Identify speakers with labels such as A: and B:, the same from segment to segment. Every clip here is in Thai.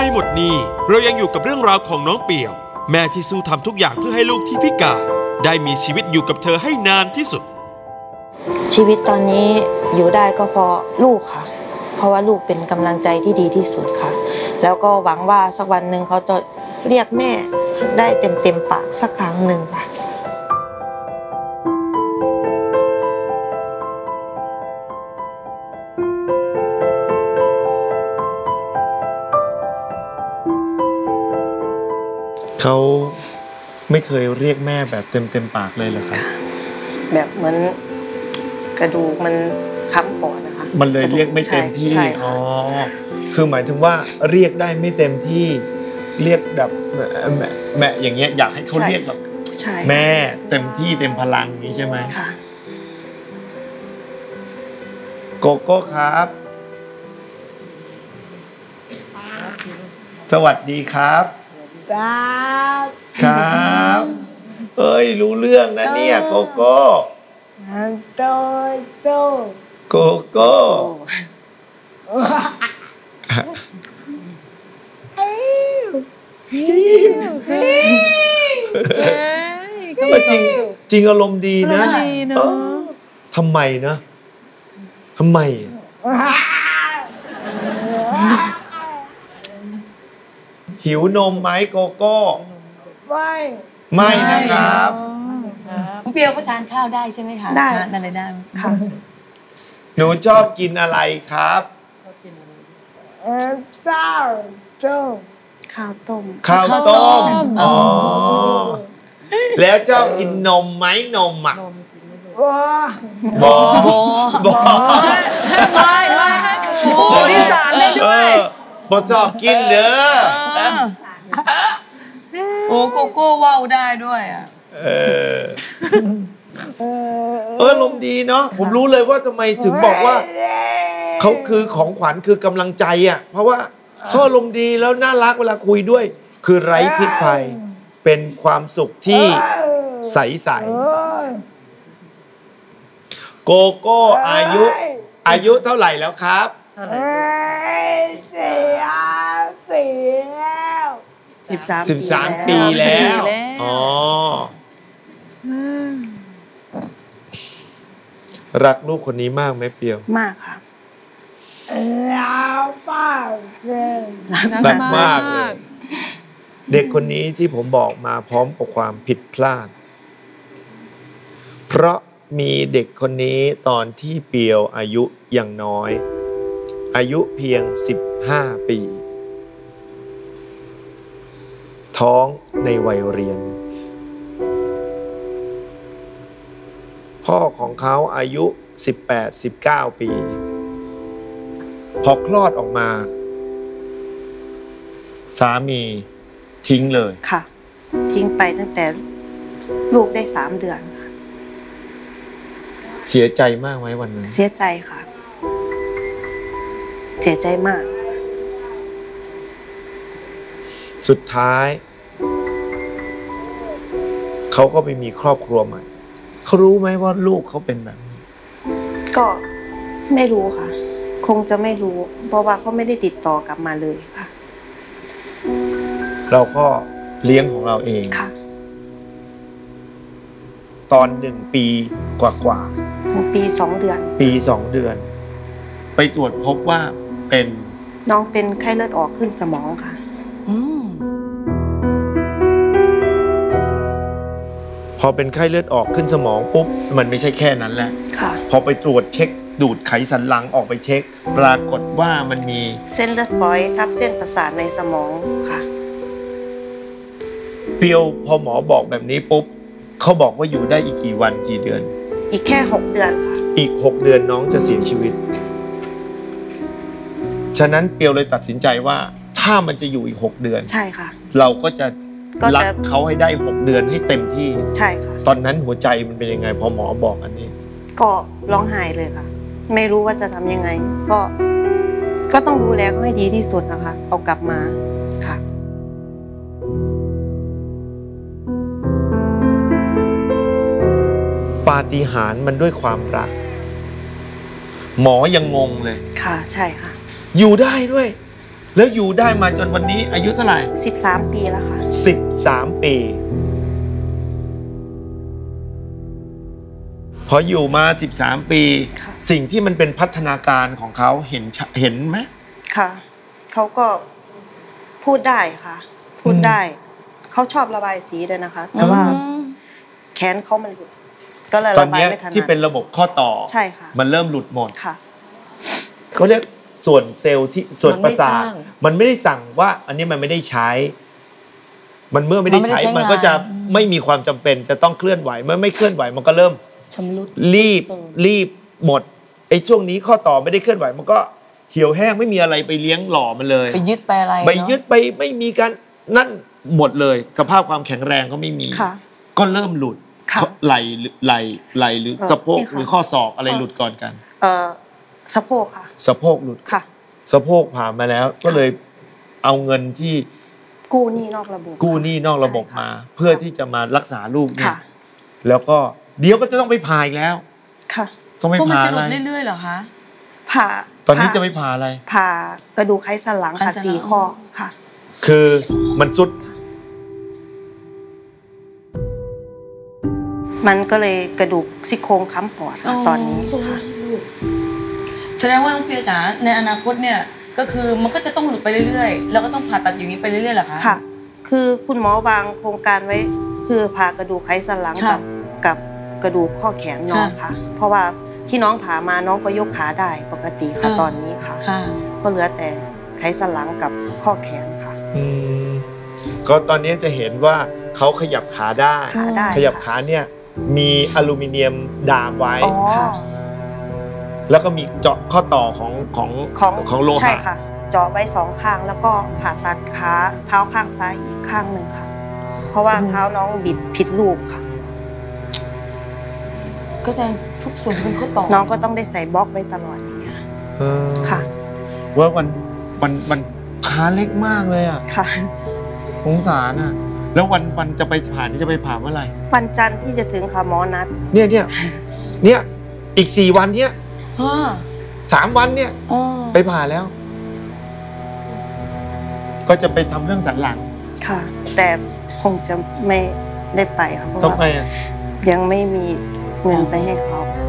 A: ไม่หมดหนี้เรายังอยู่กับเรื่องราวของน้องเปี่ยวแม่ที่สู้ทำทุกอย่างเพื่อให้ลูกที่พิการได้มีชีวิตอยู่กับเธอให้นานที่สุด
B: ชีวิตตอนนี้อยู่ได้ก็เพราะลูกค่ะเพราะว่าลูกเป็นกำลังใจที่ดีที่สุดค่ะแล้วก็หวังว่าสักวันหนึ่งเขาจะเรียกแม่ได้เต็มปากสักครั้งหนึ่งค่ะ
C: เขาไม่เคยเรียกแม่แบบเต็มปากเลยเหรอครับ
B: แบบเหมือนกระดูกมันค้ำปอดนะคะ
C: มันเลยเรียกไม่เต็มที่อ๋อคือหมายถึงว่าเรียกได้ไม่เต็มที่เรียกแบบแม่อย่างเงี้ยอยากให้เขาเรียกแบบแม่เต็มที่เต็มพลังอย่างนี้ใช่ไหมค่ะโกโก้ครับสวัสดีครับครับเอ้ยรู้เรื่องนะเนี่ยโกโก้โกโก้จริงอารมณ์ดีนะทำไมนะทำไมหิวนมไหมโกโก้ไม่นะครับ
D: เปรี้ยวก็ทานข้าวได้ใช่ไหมคะ
B: ได้
D: อะไรได้
B: ค่ะ
C: หนูชอบกินอะไรครับ
B: ข้าวต้ม
C: ข้าวต้มอ๋อแล้วชอบกินนมไหมนมอ่ะบอ
D: ที่สารเลยด้วย
C: บอสอบกินเด้อ
D: โกโก้ว้าวได้ด้วยอ่ะ
C: ลมดีเนาะผมรู้เลยว่าทำไมถึงบอกว่าเขาคือของขวัญคือกำลังใจอ่ะเพราะว่าเขาลมดีแล้วน่ารักเวลาคุยด้วยคือไร้พิษภัยเป็นความสุขที่ใสๆโกโก้อายุเท่าไหร่แล้วครับ13 ปีแล้วอ๋อรักลูกคนนี้มากไหมเปียว
B: มากค่ะ
C: รักมากเลยเด็กคนนี้ที่ผมบอกมาพร้อมกับความผิดพลาดเพราะมีเด็กคนนี้ตอนที่เปียวอายุยังน้อยอายุเพียง15 ปีท้องในวัยเรียนพ่อของเขาอายุ18-19 ปีพอคลอดออกมาสามีทิ้งเลย
B: ค่ะทิ้งไปตั้งแต่ลูกได้3 เดือนค่ะ
C: เสียใจมากไหมวันนั้น
B: เสียใจค่ะเสียใจมาก
C: สุดท้ายเขาก็ไปมีครอบครัวใหม่เขารู้ไหมว่าลูกเขาเป็นแบบนี้
B: ก็ไม่รู้ค่ะคงจะไม่รู้เพราะว่าเขาไม่ได้ติดต่อกลับมาเลยค่ะ
C: เราก็เลี้ยงของเราเอง
B: ค่ะ
C: ตอน1 ปีกว่า
B: 1 ปี 2 เดือน
C: 2 เดือนไปตรวจพบว่าเป็น
B: น้องเป็นไข้เลือดออกขึ้นสมองค่ะ
C: พอเป็นไข้เลือดออกขึ้นสมองปุ๊บมันไม่ใช่แค่นั้นแหละพอไปตรวจเช็คดูดไขสันหลังออกไปเช็คปรากฏว่ามันมี
B: เส้นเลือดฝอยทับเส้นประสาทในสมองค่ะ
C: เปียวพอหมอบอกแบบนี้ปุ๊บเขาบอกว่าอยู่ได้อีกกี่วันกี่เดือน
B: อีกแค่6 เดือนค่ะ
C: อีก6 เดือนน้องจะเสียชีวิตฉะนั้นเปียวเลยตัดสินใจว่าถ้ามันจะอยู่อีก6 เดือน
B: ใช่ค่ะ
C: เราก็จะรักเขาให้ได้6 เดือนให้เต็มที่
B: ใช่ค่ะ
C: ตอนนั้นหัวใจมันเป็นยังไงพอหมอบอกอันนี้
B: ก็ร้องไห้เลยค่ะไม่รู้ว่าจะทำยังไงก็ต้องดูแลเขาให้ดีที่สุดนะคะเอากลับมาค่ะ
C: ปาฏิหาริย์มันด้วยความรักหมอยังงงเลย
B: ค่ะใช่ค่ะ
C: อยู่ได้ด้วยแล้วอยู่ได้มาจนวันนี้อายุเท่าไหร่
B: 13 ปีแล้วค่ะ
C: 13 ปี พออยู่มา13 ปี
B: ค่ะ
C: สิ่งที่มันเป็นพัฒนาการของเขาเห็นไหม
B: ค่ะเขาก็พูดได้ค่ะ พูดได้เขาชอบระบายสีด้วยนะคะ แต่ว่าแขนเขามันหลุดก็เลย
C: ตอน
B: ระบาย
C: เนี้ย
B: ไม่ถนัด
C: ที่เป็นระบบข้อต่อ
B: ใช่ค่ะ
C: มันเริ่มหลุดหมด
B: ค่ะ
C: เขาเรียกส่วนเซลล์ที่ส่วนประสาท
D: มันไม่สร้าง
C: มันไม่ได้สั่งว่า อันนี้มันไม่ได้ใช้ มันเมื่อไม่ได้ใช้
D: มันไม่ได้ใช้
C: มันก็
D: งาน
C: จะไม่มีความจำเป็นจะต้องเคลื่อนไหวเมื่อไม่เคลื่อนไหวมันก็เริ่ม
D: ชำรุด
C: รีบหมดไอ้ช่วงนี้ข้อต่อไม่ได้เคลื่อนไหวมันก็เหี่ยวแห้งไม่มีอะไรไปเลี้ยงหล่อมันเลย
D: ไปยึดไปอะไร
C: ไป
D: เนอะ
C: ยึดไปไม่มีการนั่นหมดเลยสภาพความแข็งแรงก็ไม่มี
B: ค่ะ
C: ก็เริ่มหลุด
B: ค่ะ
C: ไหลหรือสะโพก
B: นี่ค่ะ
C: หรือข้อศอกอะไรหลุดก่อนกัน
B: สะโพกค่ะ
C: สะโพกหลุด
B: ค่ะ
C: สะโพกผ่านมาแล้ว ก็เลยเอาเงินที่
B: กู้หนี้นอกระบบ
C: กู้หนี้นอกระบบ
B: ใช่ค่
C: มา เพื่อที่จะมารักษาลูกเนี่
B: ค่ะ
C: ยแล้วก็เดี๋ยวก็จะต้องไปผ่าอีกแล้ว
B: ค่ะ
C: ต้องไป
D: พวกมัน
C: ผ่า
D: จะ
C: อะ
D: หลุ
C: ไร
D: ดเรื่อยๆเหรอคะ
B: ผ่า
C: ตอนนี้จะไปผ่าอะไร
B: ผ่ากระดูกไขสันหลัง
D: ไข
B: ค่ะ
D: สันหลัง
B: 4 ข้อค่ะ
C: คือมันสุด
B: มันก็เลยกระดูกซี่โครงค้ำปอดค่ะตอนนี้ค่ะ
D: แสดงว่าน้องเปียจ๋าในอนาคตเนี่ยก็คือมันก็จะต้องหลุดไปเรื่อยๆแล้วก็ต้องผ่าตัดอย่างนี้ไปเรื่อยๆเหรอคะ
B: ค่ะ คือคุณหมอวางโครงการไว้ คือผ่ากระดูกไขสันหลัง
D: ค่ะ
B: กับกระดูกข้อแขนน้องค่ะ เพราะว่าที่น้องผ่ามาน้องก็ยกขาได้ปกติค่ะตอนนี้ค่ะ
D: ค่ะ
B: ก็เหลือแต่ไขสันหลังกับข้อแขนค่ะ
C: อืมก็ตอนนี้จะเห็นว่าเขาขยับขาได้
B: ขาได้
C: ขยับ
B: ค่ะ
C: ขาเนี่ยมีอลูมิเนียมดามไว้
D: อ๋อ
B: ค่ะ
C: แล้วก็มีเจาะข้อต่อของโล
B: ใช่
C: หะ
B: ค่ะ เจาะไว้2 ข้างแล้วก็ผ่าตัดขาเท้าข้างซ้ายอีกข้างหนึ่งค่ะ เพราะว่าเท้าน้องบิดผิดรูปค่ะ
D: ก็จะทุกส่วนเป็นข้อต่อ
B: น้องก็ต้องได้ใส่บล็อกไว้ตลอดอย่างเงี้ย
C: เออ
B: ค่ะ
C: ว่าวันขาเล็กมากเลยอ่ะ
B: ค่ะ
C: สงสารอ่ะ แล้ววันจะไปผ่านี่จะไปผ่าเมื่อไหร่
B: วันจันทร์ที่จะถึงค่ะหมอนัด
C: เนี่ยอีก4 วันเนี่ย
D: ฮ่า
C: 3 วันเนี่ย
D: อ๋อ
C: ไปผ่าแล้ว ก็จะไปทำเรื่องสันหลัง
B: ค่ะ แต่คงจะไม่ได้ไปค่ะเพราะ
C: ทำไม
B: ว่า
C: อ่ะ
B: ยังไม่มีเงินไปให้เขา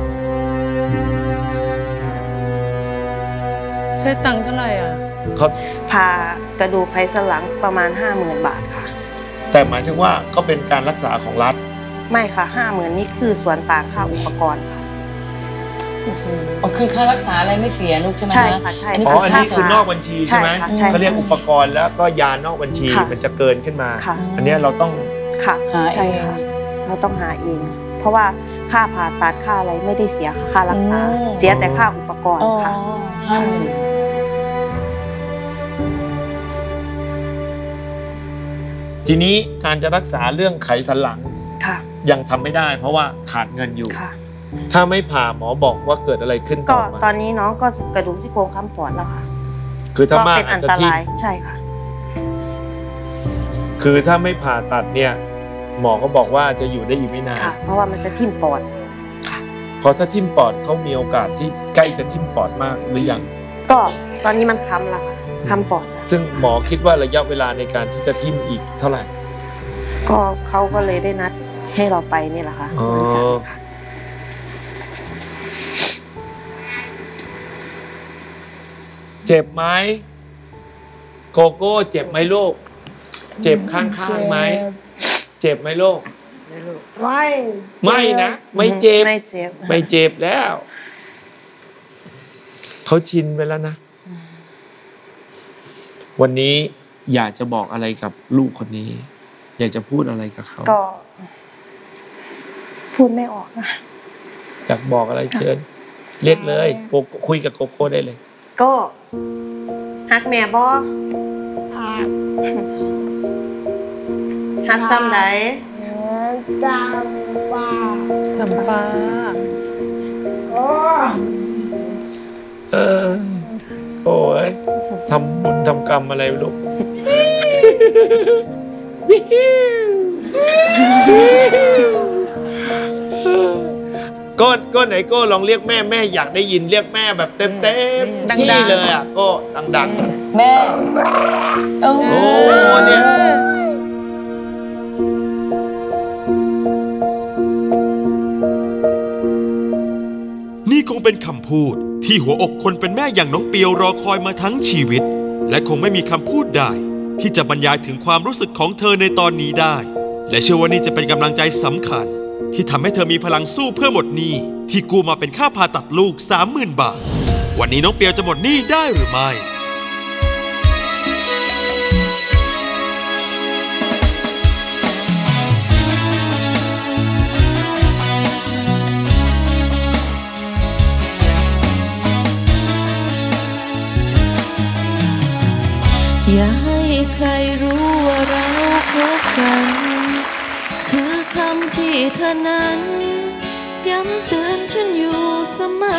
E: ใช้ตังค์เท่าไหร่อ่ะ
C: เขา
B: ผ่ากระดูกไขสันหลังประมาณ 50,000 บาทค่ะ
C: แต่หมายถึงว่าก็เป็นการรักษาของรัฐ
B: ไม่ค่ะ 50,000นี่คือส่วนต่างค่าอุปกรณ์ค่ะ
D: อ๋อคือค่ารักษาอะไรไม่เสียลูกใช่ไหม
B: ใช่ค่ะใช่
D: อันนี้
C: อ๋อ
D: คือ
C: อัน
D: ค่า
C: นี้คือนอกบัญชีใช่ไหม
B: ใช่ค่ะใช่
C: เขาเรียกอุปกรณ์แล้วก็ยานอกบัญชี
B: ค่ะ
C: มันจะเกินขึ้นมา
B: ค่ะ
C: อันเนี้ยเราต้อง
B: ค่ะ
D: หาเอง
B: ใช่ค่ะ เราต้องหาเอง เพราะว่าค่าผ่าตัดค่าอะไรไม่ได้เสียค่ะค่ารักษา เสียแต่ค่าอุปกรณ์
D: อ๋อ
B: ค่ะ
D: ค่ะ
C: ทีนี้การจะรักษาเรื่องไขสันหลัง
B: ค่ะ
C: ยังทำไม่ได้ เพราะว่าขาดเงินอยู่
B: ค่ะ
C: ถ้าไม่ผ่าหมอบอกว่าเกิดอะไรขึ้น
B: ก็
C: ต่อมา
B: ตอนนี้น้องก็กระดูกซี่โครงค้ำปอดแล้วค่ะ
C: คือถ้ามาก
B: เป็น
C: อา
B: อั
C: จ
B: น
C: จะ
B: ต
C: ทิ่ม
B: รายใช่ค่ะ
C: คือถ้าไม่ผ่าตัดเนี่ย หมอก็บอกว่าจะอยู่ได้อีกไม่นาน
B: ค่ะ เพราะว่ามันจะทิ่มปอด
C: เพราะถ้าทิ่มปอดเขามีโอกาสที่ใกล้จะทิ่มปอดมากหรือยัง
B: ก็ตอนนี้มันค้ำแล้วค่ะค้ำปอดแล้ว
C: ซึ่งหมอคิดว่าระยะเวลาในการที่จะทิ่มอีกเท่าไหร่
B: ก็เขาก็เลยได้นัดให้เราไปนี่แหละค่ะ
C: อ๋อ
B: วันจันทร์ค่ะ
C: เจ็บไหมโกโก้เจ็บไหมลูก เจ็บข้างๆไหมเจ็บไหมลูกไม่นะไม่เจ็บ
B: ไม่เจ็บ
C: ไม่เจ็บแล้ว เขาชินไปแล้วนะ วันนี้อยากจะบอกอะไรกับลูกคนนี้ อยากจะพูดอะไรกับเขา
B: ก็ พูดไม่ออกอะ
C: อยากบอกอะไรเชิญ เรียกเลยโกโก้คุยกับโกโก้ได้เลย
B: ก็ฮักแม่บ่ฮักซ้ำใด
E: จำฟ้า
C: เออโอ้ยทำบุญทำกรรมอะไรไม่รู้ก็ไหนก็ลองเรียกแม่แม่อยากได้ยินเรียกแม่แบบเต็มที่เลยอ่ะก็ดังๆ
D: แม่โอ้
C: โอ้เนี่ย
A: นี่คงเป็นคำพูดที่หัวอกคนเป็นแม่อย่างน้องเปียวรอคอยมาทั้งชีวิต และคงไม่มีคำพูดใดที่จะบรรยายถึงความรู้สึกของเธอในตอนนี้ได้ และเชื่อว่านี่จะเป็นกำลังใจสำคัญที่ทำให้เธอมีพลังสู้เพื่อหมดหนี้ที่กู้มาเป็นค่าผ่าตัดลูก 30,000 บาทวันนี้น้องเปียวจะหมดหนี้ได้หรือไม่
B: อย่าให้ใครรู้ว่าเราคบกันคือคำที่เธอนั้นย้ำเตือนฉันอยู่เสมอ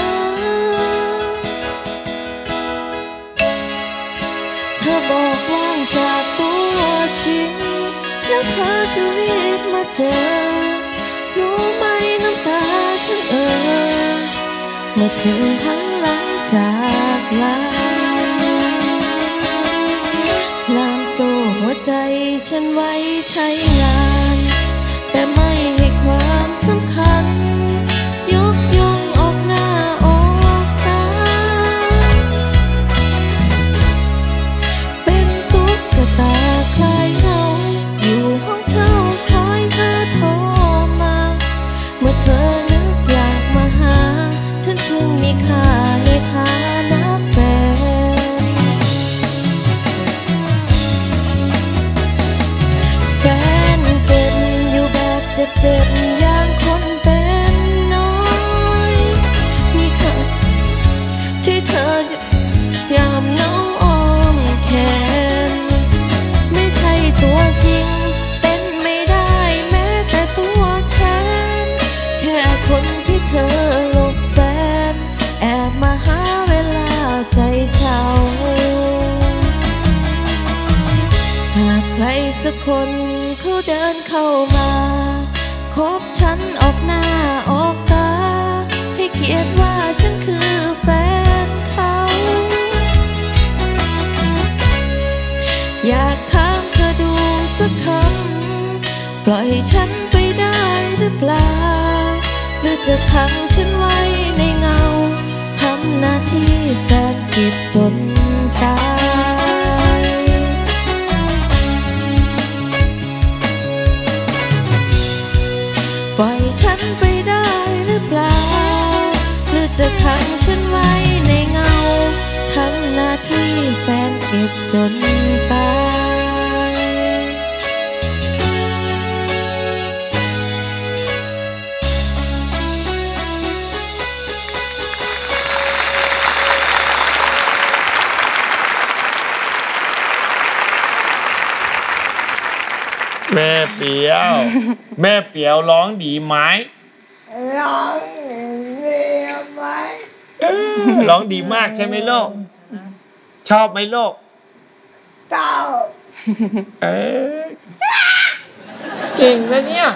B: เธอบอกว่างจากตัวจริงแล้วเธอจะรีบมาเจอรู้ไหมน้ำตาฉันเมื่อเธอหันหลังจากลาลามโซ่หัวใจฉันไว้ใช้งานแต่ไม่ให้ความสำคัญยกย่องออกหน้าออกตาเป็นตุ๊กตาคลายเหงาอยู่ห้องเช่าคอยเธอโทรมาเมื่อเธอนึกอยากมาหาฉันจึงมีค่าในฐานะแฟนเป็นอยู่แบบเจ็บๆอย่างคนเป็นน้อยมีใครช่วยเธอยามเหงาอ้อมแขนไม่ใช่ตัวจริงเป็นไม่ได้แม้แต่ตัวแทนแค่คนที่เธอหลบแฟนแอบมาหาเวลาใจเช่าหากใครสักคนเขาเดินเข้ามาคบฉันออกหน้าออกตาให้เกียรติว่าฉันคือแฟนเขาอยากถามเธอดูสักคำปล่อยฉันไปได้หรือเปล่าหรือจะขังฉันไว้ในเงาทำหน้าที่แฟนเก็บจนตายปล่อยฉันไปได้หรือเปล่าหรือจะขังฉันไว้ในเงาทำหน้าที่แฟนเก็บจนตาย
C: แม่เปียว แม่เปียวร้องดีไหมร้องดีไหมร้องดีมากใช่ไหมโลกชอบไหมโลกชอบเก่งนะเนี่ย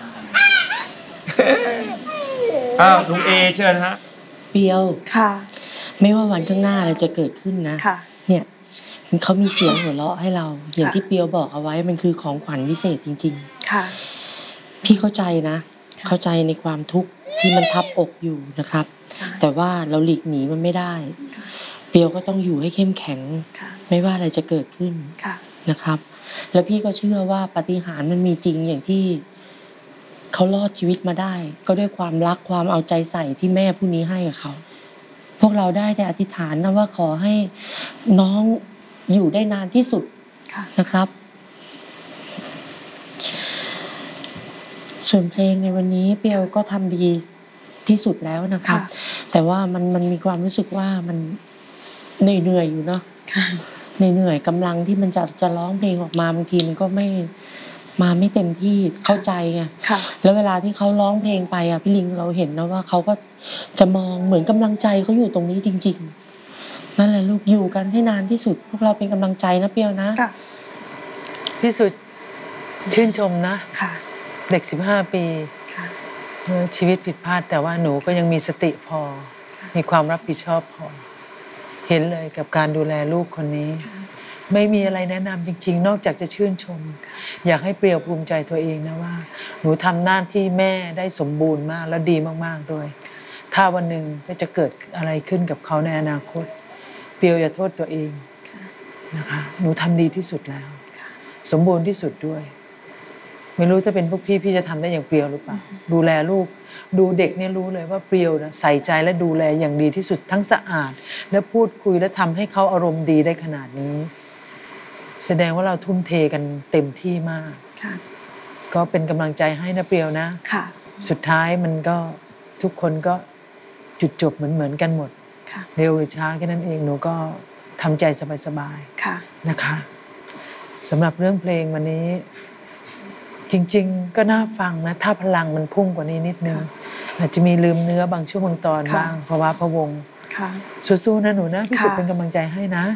C: อ้าวลุงเอเชิญฮะ
F: เปียว
B: ค่ะ
F: ไม่ว่าวันข้างหน้าอะไรจะเกิดขึ้นนะ
B: ค่ะ
F: เนี่ยเขามีเสียงหัวเราะให้เรา อย่างที่เปียวบอกเอาไว้มันคือของขวัญวิเศษจริง
B: ค่ะ
F: ๆ พี่เข้าใจนะ เข้าใจในความทุกข์ที่มันทับอกอยู่นะครับ แต่ว่าเราหลีกหนีมันไม่ได้ เปียวก็ต้องอยู่ให้เข้มแข็ง ไม่ว่าอะไรจะเกิดขึ้นนะครับ แล้วพี่ก็เชื่อว่าปาฏิหาริย์มันมีจริงอย่างที่เขารอดชีวิตมาได้ ก็ด้วยความรักความเอาใจใส่ที่แม่ผู้นี้ให้กับเขา พวกเราได้แต่อธิษฐานนะว่าขอให้น้องอยู่ได้นานที่สุดนะครับ ส่วนเพลงในวันนี้เปียวก็ทำดีที่สุดแล้วนะครับ แต่ว่ามันมีความรู้สึกว่ามันเหนื่อยอยู่เนาะเหนื่อยกำลังที่มันจะร้องเพลงออกมาบางทีมันก็ไม่เต็มที่เข้าใจไงแล้วเวลาที่เขาร้องเพลงไปอ่ะพี่ลิงเราเห็นนะว่าเขาก็จะมองเหมือนกำลังใจเขาอยู่ตรงนี้จริงๆนั่นแหละลูกอยู่กันให้นานที่สุดพวกเราเป็นกำลังใจนะเปียวนะ
E: พี่สุดชื่นชมนะเด็ก15 ปีชีวิตผิดพลาดแต่ว่าหนูก็ยังมีสติพอ มีความรับผิดชอบพอ เห็นเลยกับการดูแลลูกคนนี้ ไม่มีอะไรแนะนำจริงๆ นอกจากจะชื่นชม อยากให้เปรียวภูมิใจตัวเองนะว่า หนูทำหน้าที่แม่ได้สมบูรณ์มากแล้วดีมากๆด้วย ถ้าวันหนึ่งจะเกิดอะไรขึ้นกับเขาในอนาคต เปรียวอย่าโทษตัวเองนะคะหนูทำดีที่สุดแล้ว สมบูรณ์ที่สุดด้วย ไม่รู้ถ้าเป็นพวกพี่จะทำได้อย่างเปรียวหรือเปล่าดูแลลูกดูเด็กเนี่ยรู้เลยว่าเปรียวนะใส่ใจและดูแลอย่างดีที่สุดทั้งสะอาด และพูดคุยและทำให้เขาอารมณ์ดีได้ขนาดนี้ แสดงว่าเราทุ่มเทกันเต็มที่มากก็เป็นกำลังใจให้นะเปรียวนะสุดท้ายมันก็ทุกคนก็จุดจบเหมือนกันหมดเร็วหรือช้าแค่นั้นเองหนูก็ทำใจสบายๆนะคะสำหรับเรื่องเพลงวันนี้จริงๆก็น่าฟังนะถ้าพลังมันพุ่งกว่านี้นิดนึงอาจจะมีลืมเนื้อบางช่วงบางตอนบ้างเพราะว่าพะวงสู้ๆนะหนูนะพี่สุดเป็นกำลังใจให้นะ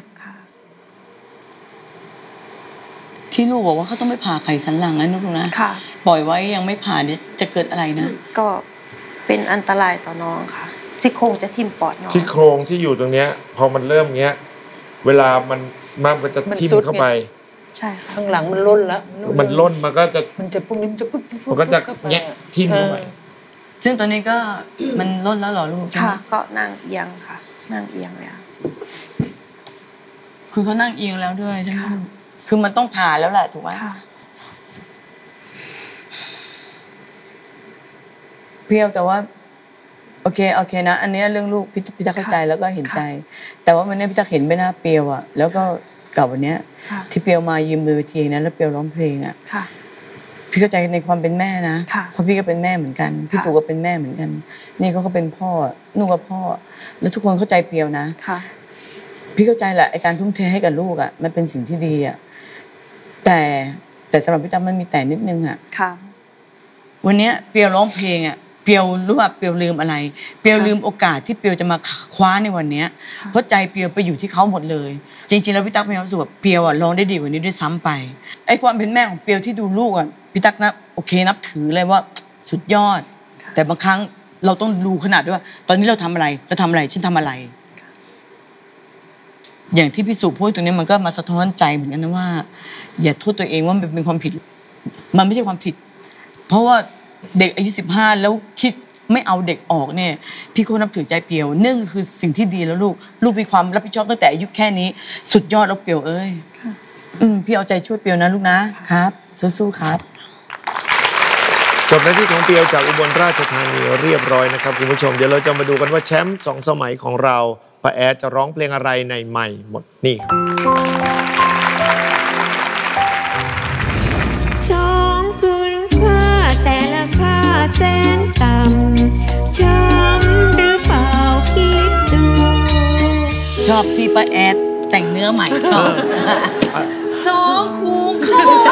D: ที่ลูกบอกว่าเขาต้องไปผ่าไขสันหลังนะลูกนะปล่อยไว้ยังไม่ผ่าเนี่ยจะเกิดอะไรนะ
B: ก็เป็นอันตรายต่อน้องค่ะซี่โครงจะทิ่มปอดน้อง
C: ซี่โครงที่อยู่ตรงเนี้ยพอมันเริ่มเงี้ยเวลามันจะทิ่มเข้าไป
B: ใช่
E: ข้างหลังมันล้นแล้ว
C: มันล้นมันจะ
E: พวกนี้
C: มันก็จะแงะทิ่มเข้าไป
D: ซึ่งตอนนี้ก็มันล้นแล้วเหรอลูก
B: ค่ะก็นั่งเอียงค่ะนั่งเอียงแล้ว
D: คือเขานั่งเอียงแล้วด้วยใช่ไหมคือมันต้องผ่าแล้วแหละถูกไหมเพียวแต่ว่าโอเคนะอันนี้เรื่องลูกพี่ตั๊กเข้าใจแล้วก็เห็นใจแต่ว่าวันนี้พี่ตั๊กเห็นไม่น่าเปียวอ่ะแล้วก็กับวันนี้ที่เปียวมายืมมือทีนั้นแล้วเปียวร้องเพลงอ่ะพี่เข้าใจในความเป็นแม่นะเพราะพี่ก็เป็นแม่เหมือนกันพี่สุก็เป็นแม่เหมือนกันนี่เขาก็เป็นพ่อนุ่งกับพ่อแล้วทุกคนเข้าใจเปียวนะพี่เข้าใจแหละไอ้การทุ่มเทให้กับลูกอ่ะมันเป็นสิ่งที่ดีอ่ะแต่สำหรับพี่ตั๊กมันมีแต่นิดนึงอ่ะวันนี้เปียวร้องเพลงอ่ะเปียวรู้ว่าเปียวลืมอะไรเปียวลืมโอกาสที่เปียวจะมาคว้าในวันนี้เพราะใจเปียวไปอยู่ที่เขาหมดเลยจริงๆแล้วพี่ตั๊กมีความรู้สึกว่าเปียวอ่ะร้องได้ดีกว่านี้ด้วยซ้ำไปไอ้ความเป็นแม่ของเปียวที่ดูลูกอ่ะพี่ตั๊กนะโอเคนับถือเลยว่าสุดยอดแต่บางครั้งเราต้องดูขนาดด้วยว่าตอนนี้เราทำอะไรฉันทำอะไรอย่างที่พี่สุพูดตรงนี้มันก็มาสะท้อนใจเหมือนกันนะว่าอย่าโทษตัวเองว่ามันเป็นความผิดมันไม่ใช่ความผิดเพราะว่าเด็กอายุ15แล้วคิดไม่เอาเด็กออกเนี่ยพี่ก็นับถือใจเปียวนั่นคือสิ่งที่ดีแล้วลูกมีความรับผิดชอบตั้งแต่อายุแค่นี้สุดยอดแล้วเปียวเอ้ยพี่เอาใจช่วยเปียวนะลูกนะครับสู้ๆครับ
C: จบหน้าที่ของเปียวจากอุบลราชธานีเรียบร้อยนะครับคุณผู้ชมเดี๋ยวเราจะมาดูกันว่าแชมป์2 สมัยของเราป้าแอดจะร้องเพลงอะไรในใหม่หมดนี่
G: สองคุณค่าแต่ละค่าแสนต่ำช้ำหรือเปล่าคิดดู
D: ชอบที่ป้าแอดแต่งเนื้อใหม่ชอบสองคูณค่า